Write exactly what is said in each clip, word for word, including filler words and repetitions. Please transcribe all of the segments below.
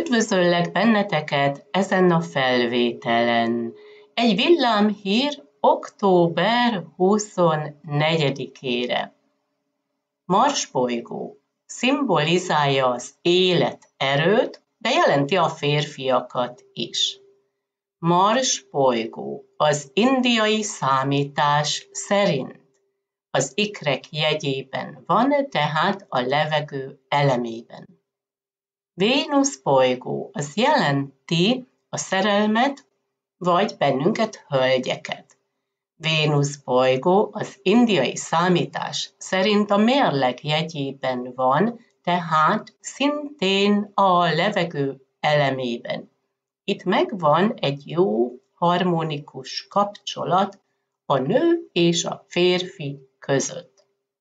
Üdvözöllek benneteket ezen a felvételen. Egy villámhír október huszonnegyedikére. Mars bolygó szimbolizálja az élet, erőt, de jelenti a férfiakat is. Mars bolygó az indiai számítás szerint az ikrek jegyében van, tehát a levegő elemében. Vénusz bolygó az jelenti a szerelmet, vagy bennünket, hölgyeket. Vénusz bolygó az indiai számítás szerint a mérleg jegyében van, tehát szintén a levegő elemében. Itt megvan egy jó, harmonikus kapcsolat a nő és a férfi között.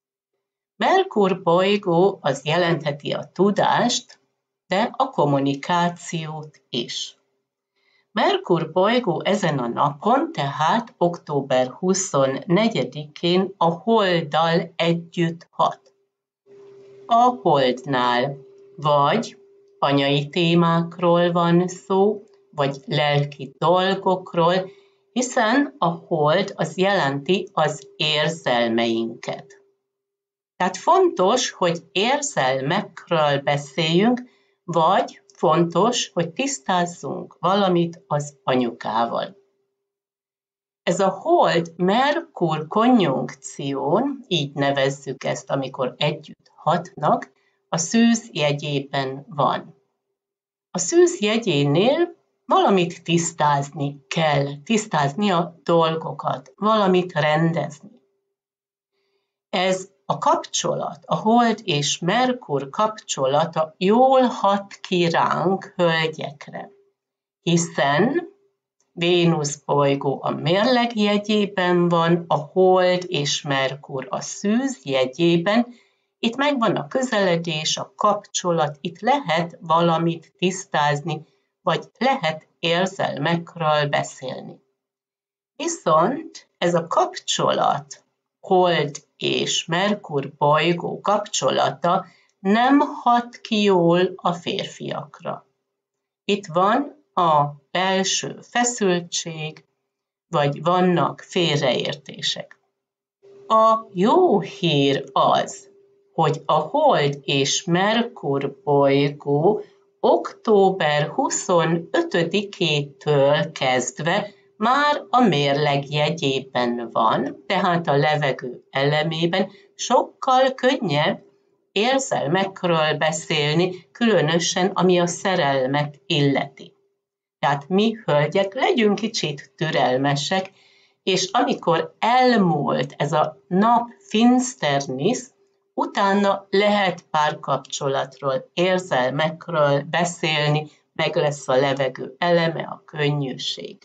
Merkur bolygó az jelentheti a tudást, de a kommunikációt is. Merkur bolygó ezen a napon, tehát október huszonnegyedikén a Holddal együtt hat. A Holdnál vagy anyai témákról van szó, vagy lelki dolgokról, hiszen a Hold az jelenti az érzelmeinket. Tehát fontos, hogy érzelmekről beszéljünk, vagy fontos, hogy tisztázzunk valamit az anyukával. Ez a Hold-Merkur konjunkción, így nevezzük ezt, amikor együtt hatnak, a szűz jegyében van. A szűz jegyénél valamit tisztázni kell, tisztázni a dolgokat, valamit rendezni. Ez a kapcsolat, a Hold és Merkur kapcsolata jól hat ki ránk, hölgyekre, hiszen Vénusz bolygó a mérleg jegyében van, a Hold és Merkur a szűz jegyében, itt megvan a közeledés, a kapcsolat, itt lehet valamit tisztázni, vagy lehet érzelmekről beszélni. Viszont ez a kapcsolat, Hold és Merkur bolygó kapcsolata nem hat ki jól a férfiakra. Itt van a belső feszültség, vagy vannak félreértések. A jó hír az, hogy a Hold és Merkur bolygó október huszonötödikétől kezdve már a mérleg jegyében van, tehát a levegő elemében sokkal könnyebb érzelmekről beszélni, különösen ami a szerelmet illeti. Tehát mi hölgyek legyünk kicsit türelmesek, és amikor elmúlt ez a nap finsternis, utána lehet párkapcsolatról, érzelmekről beszélni, meg lesz a levegő eleme, a könnyűség.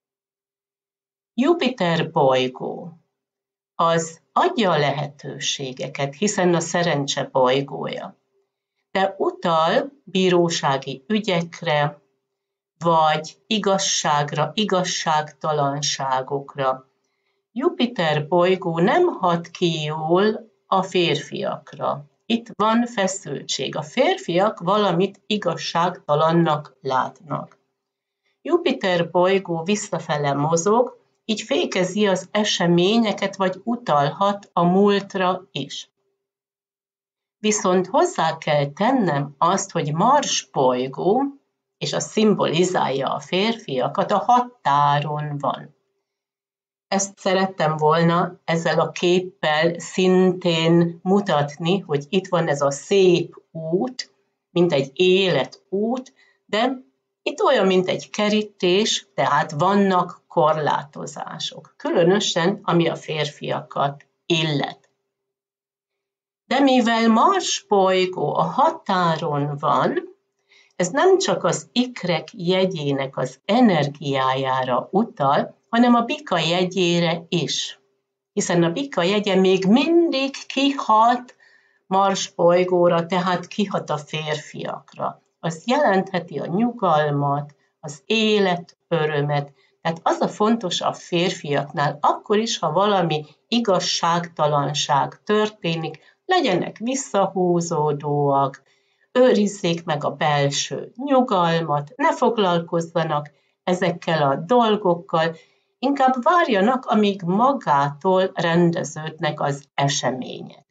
Jupiter bolygó az adja a lehetőségeket, hiszen a szerencse bolygója, de utal bírósági ügyekre, vagy igazságra, igazságtalanságokra. Jupiter bolygó nem hat ki jól a férfiakra. Itt van feszültség. A férfiak valamit igazságtalannak látnak. Jupiter bolygó visszafele mozog, így fékezi az eseményeket, vagy utalhat a múltra is. Viszont hozzá kell tennem azt, hogy Mars bolygó, és az szimbolizálja a férfiakat, a határon van. Ezt szerettem volna ezzel a képpel szintén mutatni, hogy itt van ez a szép út, mint egy életút, de itt olyan, mint egy kerítés, tehát vannak korlátozások, különösen ami a férfiakat illet. De mivel Mars bolygó a határon van, ez nem csak az ikrek jegyének az energiájára utal, hanem a bika jegyére is. Hiszen a bika jegye még mindig kihat Mars bolygóra, tehát kihat a férfiakra. Az jelentheti a nyugalmat, az élet örömet. Tehát az a fontos a férfiaknál, akkor is, ha valami igazságtalanság történik, legyenek visszahúzódóak, őrizzék meg a belső nyugalmat, ne foglalkozzanak ezekkel a dolgokkal, inkább várjanak, amíg magától rendeződnek az események.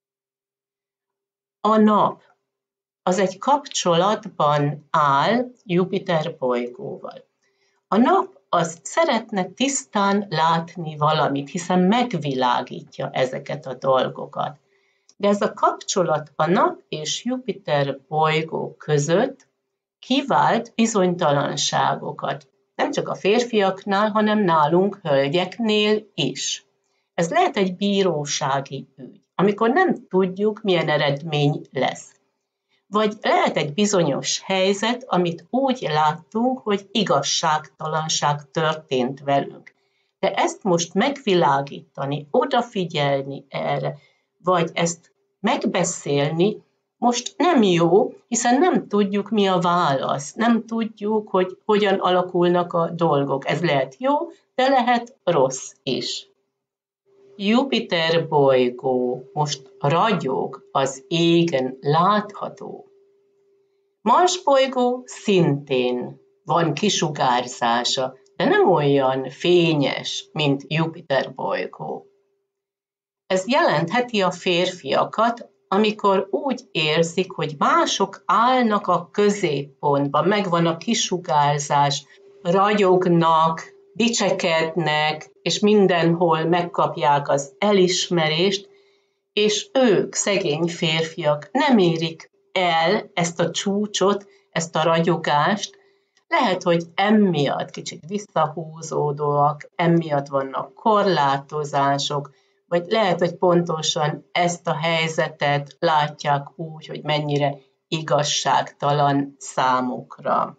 A nap az egy kapcsolatban áll Jupiter bolygóval. A nap az szeretne tisztán látni valamit, hiszen megvilágítja ezeket a dolgokat. De ez a kapcsolat a nap és Jupiter bolygó között kivált bizonytalanságokat. Nem csak a férfiaknál, hanem nálunk hölgyeknél is. Ez lehet egy bírósági ügy, amikor nem tudjuk, milyen eredmény lesz. Vagy lehet egy bizonyos helyzet, amit úgy láttunk, hogy igazságtalanság történt velünk. De ezt most megvilágítani, odafigyelni erre, vagy ezt megbeszélni, most nem jó, hiszen nem tudjuk, mi a válasz. Nem tudjuk, hogy hogyan alakulnak a dolgok. Ez lehet jó, de lehet rossz is. Jupiter bolygó most ragyog az égen, látható. Mars bolygó szintén van kisugárzása, de nem olyan fényes, mint Jupiter bolygó. Ez jelentheti a férfiakat, amikor úgy érzik, hogy mások állnak a középpontban, megvan a kisugárzás, ragyognak, dicsekednek, és mindenhol megkapják az elismerést, és ők, szegény férfiak, nem érik el ezt a csúcsot, ezt a ragyogást. Lehet, hogy emiatt kicsit visszahúzódóak, emiatt vannak korlátozások, vagy lehet, hogy pontosan ezt a helyzetet látják úgy, hogy mennyire igazságtalan számukra.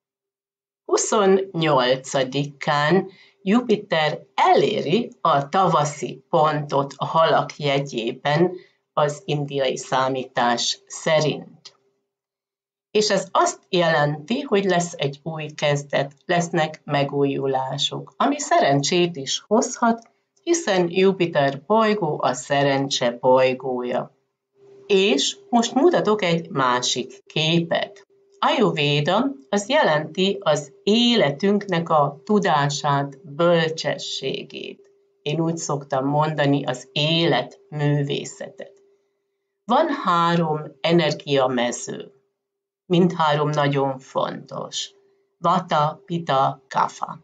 huszonnyolcadikán Jupiter eléri a tavaszi pontot a halak jegyében az indiai számítás szerint. És ez azt jelenti, hogy lesz egy új kezdet, lesznek megújulások, ami szerencsét is hozhat, hiszen Jupiter bolygó a szerencse bolygója. És most mutatok egy másik képet. Ayurvéda az jelenti az életünknek a tudását, bölcsességét. Én úgy szoktam mondani, az élet művészetet. Van három energiamező. Mindhárom nagyon fontos. Vata, Pitta, Kapha.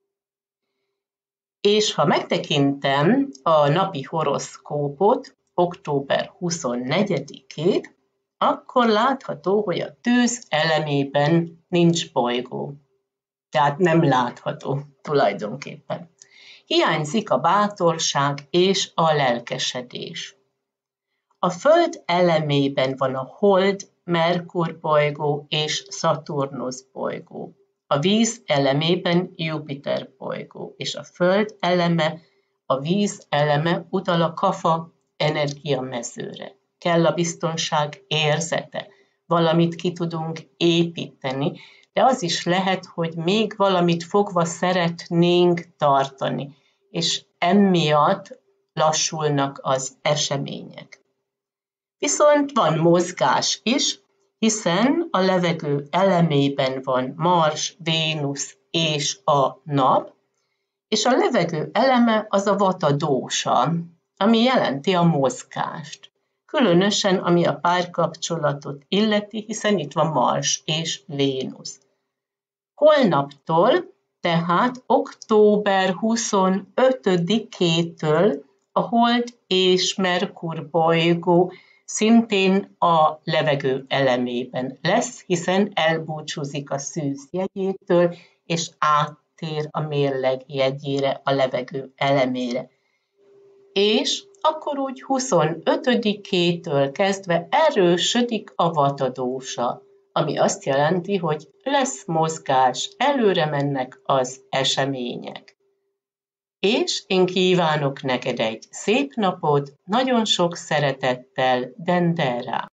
És ha megtekintem a napi horoszkópot, október huszonnegyedikét, akkor látható, hogy a tűz elemében nincs bolygó. Tehát nem látható tulajdonképpen. Hiányzik a bátorság és a lelkesedés. A Föld elemében van a Hold, Merkur bolygó és Szaturnusz bolygó. A víz elemében Jupiter bolygó, és a Föld eleme, a víz eleme utal a Kapha energiamezőre. Kell a biztonság érzete, valamit ki tudunk építeni, de az is lehet, hogy még valamit fogva szeretnénk tartani, és emiatt lassulnak az események. Viszont van mozgás is, hiszen a levegő elemében van Mars, Vénusz és a nap, és a levegő eleme az a Vata dósa, ami jelenti a mozgást. Különösen, ami a párkapcsolatot illeti, hiszen itt van Mars és Vénusz. Holnaptól, tehát október huszonötödikétől a Hold és Merkur bolygó szintén a levegő elemében lesz, hiszen elbúcsúzik a szűz jegyétől, és áttér a mérleg jegyére, a levegő elemére. És akkor úgy huszonötödikétől kezdve erősödik a Vata dósa, ami azt jelenti, hogy lesz mozgás, előre mennek az események. És én kívánok neked egy szép napot, nagyon sok szeretettel, Dendera!